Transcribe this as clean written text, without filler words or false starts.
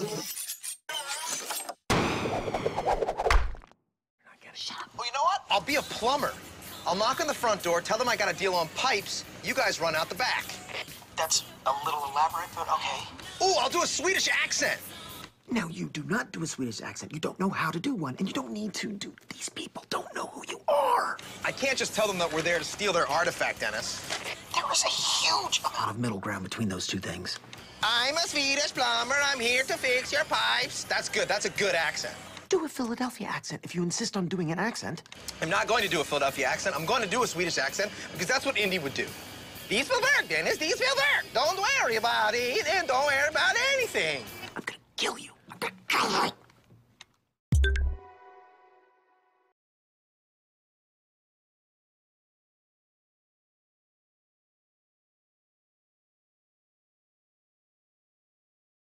Shut up. Well, you know what? I'll be a plumber. I'll knock on the front door, tell them I got a deal on pipes. You guys run out the back. That's a little elaborate, but okay. Ooh, I'll do a Swedish accent. No, you do not do a Swedish accent. You don't know how to do one, and you don't need to do. These people don't know who you are. I can't just tell them that we're there to steal their artifact, Dennis. There is a huge A lot of middle ground between those two things. I'm a Swedish plumber. I'm here to fix your pipes. That's good. That's a good accent. Do a Philadelphia accent if you insist on doing an accent. I'm not going to do a Philadelphia accent. I'm going to do a Swedish accent because that's what Indy would do. These will work, Dennis. These will work. Don't worry about it, and don't worry about anything.